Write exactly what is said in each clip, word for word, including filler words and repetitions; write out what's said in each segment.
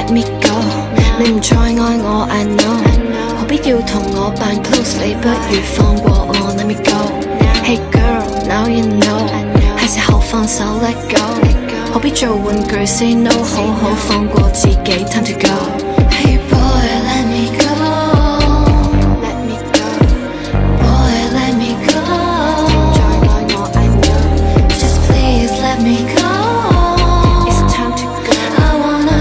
let me go。你唔再愛我 I know， 何必要同我扮 close？ 你不如放過我 let me go。Hey girl now you know， 係時候放手 let go， 何必做玩具 say no， 好好放過自己 time to go。Hey boy let me go，Let me go，Boy let me go， 唔再愛我 I know，Just please let me go，It's time to go，I wanna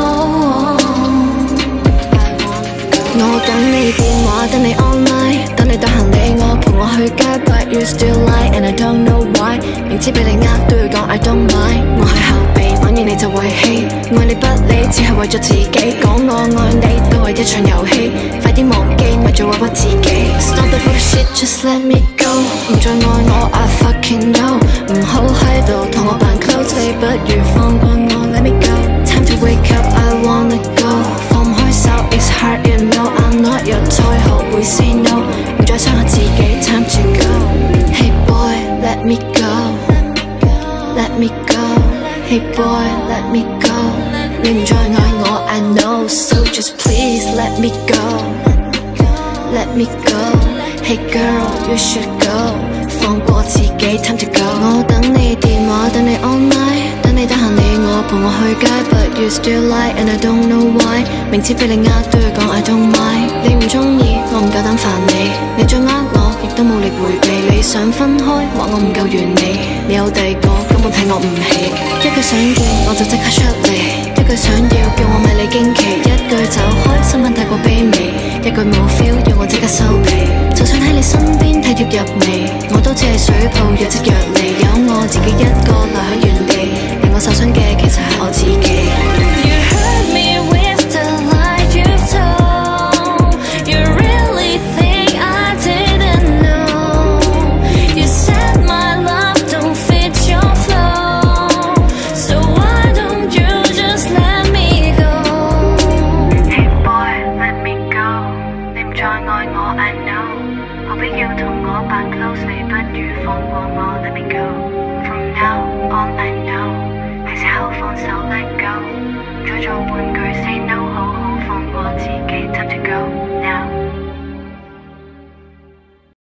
go，I wanna go。我等你電話，等你 online， 等你得閒理我，陪我去街 ，But you still lie and I don't know why。明知俾你呃都要講 I don't mind， 我係後備，玩完你就遺棄，愛你不理，只係為咗自己，講我愛你都係一場遊戲，快啲忘記，咪做屈自己。Stop the bullshit just let me go， 唔再愛我 I fucking know， 唔好喺度同我扮 close， 你不如放過我 let me go。Time to wake up I wanna go， 放唔開手 it's hard you know I'm not your toy， 學會 say no， 唔再傷害自己 time to go。Hey boy let me go，Let me go，Hey boy let me go， 你唔再愛我 I know so just please let me go，Let me go，Hey girl you should go， 放過自己 time to go。 我等你電話，等你 online， 等你得閒理我，陪我去街 But you still lie and I don't know why， 明知俾你呃都要講 I don't mind， 你唔鍾意我唔夠膽煩你，你再呃我亦都冇力迴避，你想分開話我唔夠完美，你有第個根本睇我唔起，一句想見我就即刻出嚟，一句想要叫我咪你驚奇，一句走開身份太過卑微，一句冇 feel 要我即刻收皮，就算喺你身邊體貼入微，我都只係水泡若即若離，有我自己一個留喺原地，令我受傷嘅其實係我自己。You hurt me with the lies you've told, you really think I didn't know, you said my love don't fit your flow, so why don't you just let me go? Hey boy let me go， 你唔再愛我 I know， 何必要同我扮 close， 你不如放過我 let me go。